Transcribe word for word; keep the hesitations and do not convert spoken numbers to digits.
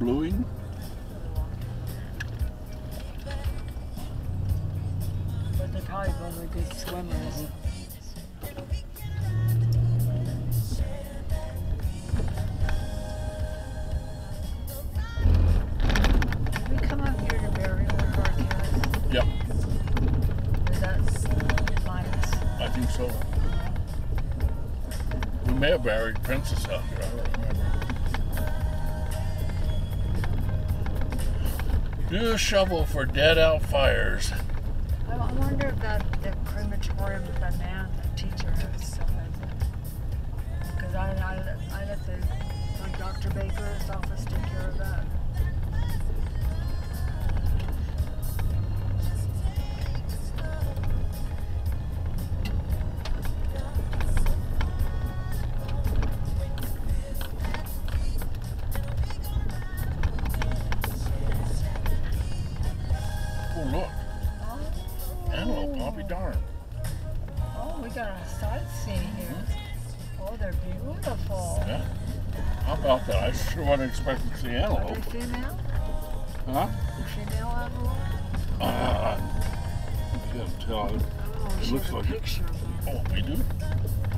blueing. But they're probably both are good swimmers. Did we come up here to bury one of our cats? Yep, Is that minus? I think so. We may have buried Princess out here, I don't remember. Do a shovel for dead out fires. I I wonder if that the crematorium with that man, the teacher, has still has it. Because I, I, I let the like Doctor Baker's office take care of that. Oh, look. Antelope, I'll be darned. Oh, we got a sightseeing here. Oh, they're beautiful. Yeah. How about that? I sure wasn't expecting to see Are antelope. they female? Huh? Female antelope? Uh, I can't tell. Oh, It she looks has a like it. picture of them. Oh, we do?